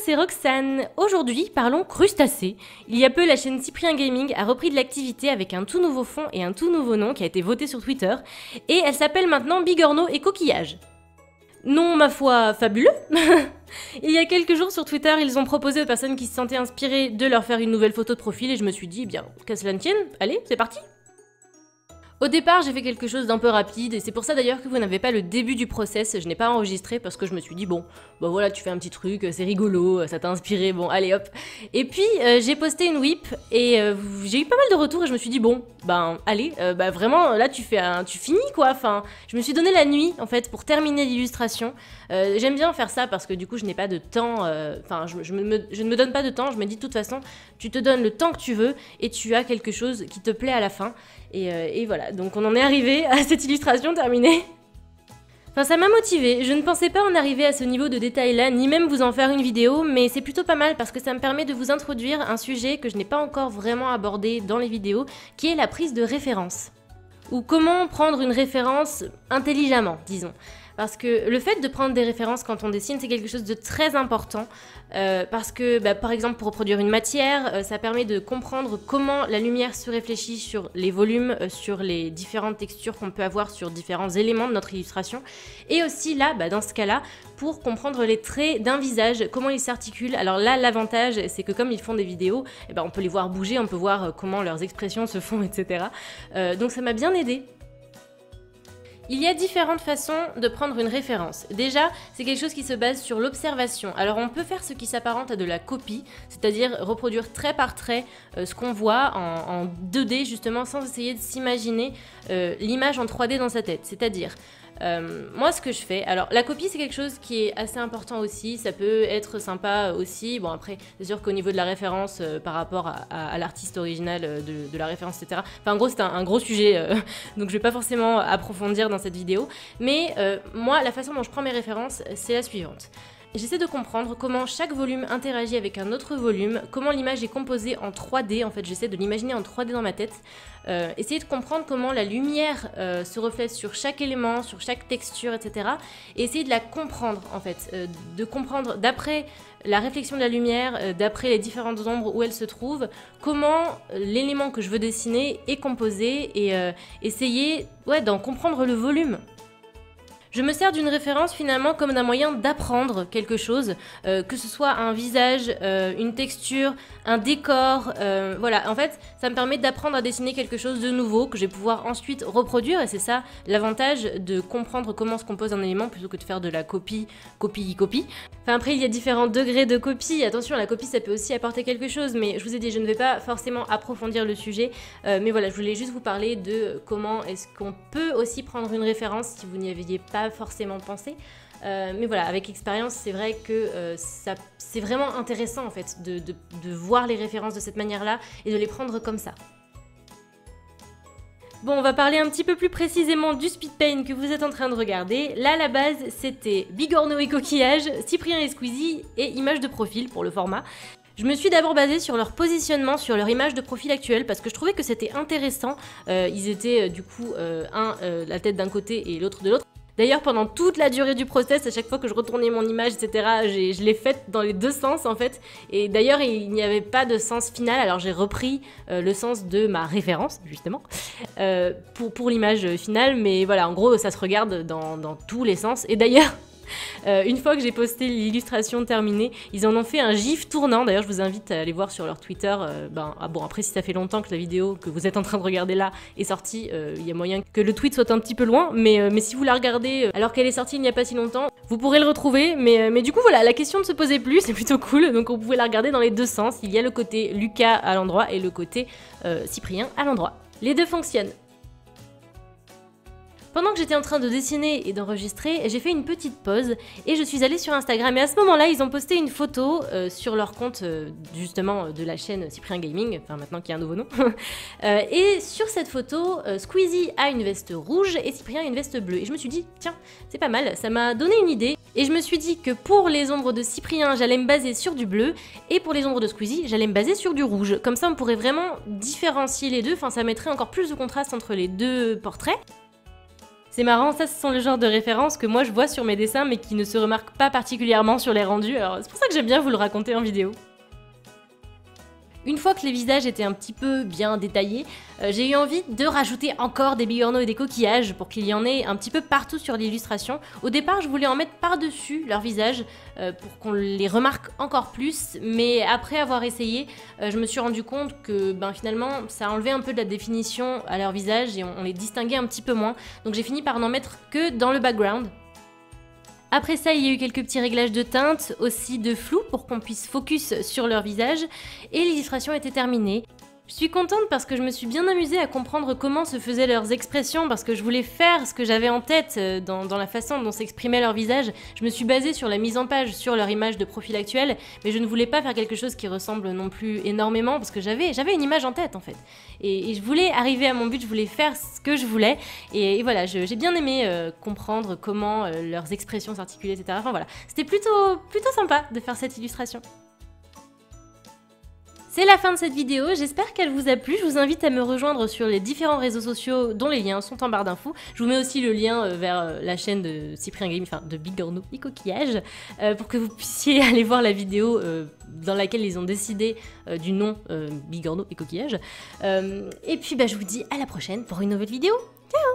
c'est Roxane. Aujourd'hui, parlons crustacés. Il y a peu, la chaîne Cyprien Gaming a repris de l'activité avec un tout nouveau fond et un tout nouveau nom qui a été voté sur Twitter. Et elle s'appelle maintenant Bigorneau et Coquillage. Nom, ma foi, fabuleux. Il y a quelques jours sur Twitter, ils ont proposé aux personnes qui se sentaient inspirées de leur faire une nouvelle photo de profil et je me suis dit, bien, qu'à cela ne tienne, allez, c'est parti. Au départ, j'ai fait quelque chose d'un peu rapide, et c'est pour ça d'ailleurs que vous n'avez pas le début du process, je n'ai pas enregistré parce que je me suis dit, bon, bah voilà, tu fais un petit truc, c'est rigolo, ça t'a inspiré, bon, allez hop. Et puis, j'ai posté une whip, et j'ai eu pas mal de retours, et je me suis dit, bon, ben, allez, bah vraiment, là, tu finis, quoi, enfin, je me suis donné la nuit, en fait, pour terminer l'illustration. J'aime bien faire ça parce que du coup, je n'ai pas de temps, enfin, je ne me donne pas de temps, je me dis, de toute façon, tu te donnes le temps que tu veux, et tu as quelque chose qui te plaît à la fin. Et voilà, donc on en est arrivé à cette illustration terminée. Enfin, ça m'a motivée, je ne pensais pas en arriver à ce niveau de détail là, ni même vous en faire une vidéo, mais c'est plutôt pas mal parce que ça me permet de vous introduire un sujet que je n'ai pas encore vraiment abordé dans les vidéos, qui est la prise de référence. Ou comment prendre une référence intelligemment, disons. Parce que le fait de prendre des références quand on dessine, c'est quelque chose de très important. Parce que, par exemple, pour reproduire une matière, ça permet de comprendre comment la lumière se réfléchit sur les volumes, sur les différentes textures qu'on peut avoir sur différents éléments de notre illustration. Et aussi là, dans ce cas-là, pour comprendre les traits d'un visage, comment ils s'articulent. Alors là, l'avantage, c'est que comme ils font des vidéos, on peut les voir bouger, on peut voir comment leurs expressions se font, etc. Donc ça m'a bien aidé. Il y a différentes façons de prendre une référence. Déjà, c'est quelque chose qui se base sur l'observation. Alors on peut faire ce qui s'apparente à de la copie, c'est-à-dire reproduire trait par trait ce qu'on voit en 2D justement, sans essayer de s'imaginer l'image en 3D dans sa tête. C'est-à-dire, moi ce que je fais, alors la copie c'est quelque chose qui est assez important aussi, ça peut être sympa aussi, bon après c'est sûr qu'au niveau de la référence par rapport à l'artiste original de la référence, etc. Enfin en gros c'est un gros sujet, donc je vais pas forcément approfondir dans cette vidéo, mais moi la façon dont je prends mes références c'est la suivante. J'essaie de comprendre comment chaque volume interagit avec un autre volume, comment l'image est composée en 3D, en fait j'essaie de l'imaginer en 3D dans ma tête, essayer de comprendre comment la lumière se reflète sur chaque élément, sur chaque texture, etc. Et essayer de la comprendre en fait, de comprendre d'après la réflexion de la lumière, d'après les différentes ombres où elle se trouve, comment l'élément que je veux dessiner est composé et essayer d'en comprendre le volume. Je me sers d'une référence finalement comme d'un moyen d'apprendre quelque chose, que ce soit un visage, une texture, un décor, voilà. En fait, ça me permet d'apprendre à dessiner quelque chose de nouveau que je vais pouvoir ensuite reproduire et c'est ça l'avantage de comprendre comment se compose un élément plutôt que de faire de la copie. Enfin après, il y a différents degrés de copie. Attention, la copie ça peut aussi apporter quelque chose, mais je vous ai dit, je ne vais pas forcément approfondir le sujet, mais voilà, je voulais juste vous parler de comment est-ce qu'on peut aussi prendre une référence si vous n'y aviez pas forcément pensé, mais voilà, avec expérience c'est vrai que c'est vraiment intéressant en fait de voir les références de cette manière là et de les prendre comme ça. Bon, on va parler un petit peu plus précisément du speed paint que vous êtes en train de regarder. Là, à la base, c'était Bigorneau et Coquillage, Cyprien et Squeezie et image de profil pour le format. Je me suis d'abord basée sur leur positionnement, sur leur image de profil actuelle parce que je trouvais que c'était intéressant. Ils étaient du coup la tête d'un côté et l'autre de l'autre. D'ailleurs, pendant toute la durée du process, à chaque fois que je retournais mon image, etc., je l'ai faite dans les deux sens, en fait. Et d'ailleurs, il n'y avait pas de sens final, alors j'ai repris le sens de ma référence, justement, pour l'image finale. Mais voilà, en gros, ça se regarde dans tous les sens. Et d'ailleurs... une fois que j'ai posté l'illustration terminée, ils en ont fait un gif tournant. D'ailleurs, je vous invite à aller voir sur leur Twitter. Bon, après, si ça fait longtemps que la vidéo que vous êtes en train de regarder là est sortie, il y a moyen que le tweet soit un petit peu loin. Mais si vous la regardez alors qu'elle est sortie il n'y a pas si longtemps, vous pourrez le retrouver. Mais du coup, voilà, la question ne se posait plus. C'est plutôt cool. Donc, on pouvait la regarder dans les deux sens. Il y a le côté Lucas à l'endroit et le côté Cyprien à l'endroit. Les deux fonctionnent. Pendant que j'étais en train de dessiner et d'enregistrer, j'ai fait une petite pause et je suis allée sur Instagram. Et à ce moment-là, ils ont posté une photo sur leur compte justement de la chaîne Cyprien Gaming, enfin maintenant qu'il y a un nouveau nom. Et sur cette photo, Squeezie a une veste rouge et Cyprien a une veste bleue. Et je me suis dit, tiens, c'est pas mal, ça m'a donné une idée. Et je me suis dit que pour les ombres de Cyprien, j'allais me baser sur du bleu et pour les ombres de Squeezie, j'allais me baser sur du rouge. Comme ça, on pourrait vraiment différencier les deux, enfin ça mettrait encore plus de contraste entre les deux portraits. C'est marrant, ça ce sont le genre de références que moi je vois sur mes dessins mais qui ne se remarquent pas particulièrement sur les rendus, alors c'est pour ça que j'aime bien vous le raconter en vidéo. Une fois que les visages étaient un petit peu bien détaillés, j'ai eu envie de rajouter encore des bigorneaux et des coquillages pour qu'il y en ait un petit peu partout sur l'illustration. Au départ, je voulais en mettre par-dessus leur visage pour qu'on les remarque encore plus, mais après avoir essayé, je me suis rendu compte que finalement, ça enlevait un peu de la définition à leur visage et on les distinguait un petit peu moins. Donc j'ai fini par n'en mettre que dans le background. Après ça, il y a eu quelques petits réglages de teinte, aussi de flou pour qu'on puisse focus sur leur visage, et l'illustration était terminée. Je suis contente parce que je me suis bien amusée à comprendre comment se faisaient leurs expressions, parce que je voulais faire ce que j'avais en tête dans la façon dont s'exprimait leur visage. Je me suis basée sur la mise en page, sur leur image de profil actuelle, mais je ne voulais pas faire quelque chose qui ressemble non plus énormément, parce que j'avais une image en tête en fait. Et je voulais arriver à mon but, je voulais faire ce que je voulais, et voilà, j'ai bien aimé comprendre comment leurs expressions s'articulaient, etc. Enfin voilà, c'était plutôt sympa de faire cette illustration. C'est la fin de cette vidéo, j'espère qu'elle vous a plu. Je vous invite à me rejoindre sur les différents réseaux sociaux dont les liens sont en barre d'infos. Je vous mets aussi le lien vers la chaîne de Cyprien Gaming, enfin de Bigorneau et Coquillage, pour que vous puissiez aller voir la vidéo dans laquelle ils ont décidé du nom Bigorneau et Coquillage. Et puis je vous dis à la prochaine pour une nouvelle vidéo. Ciao!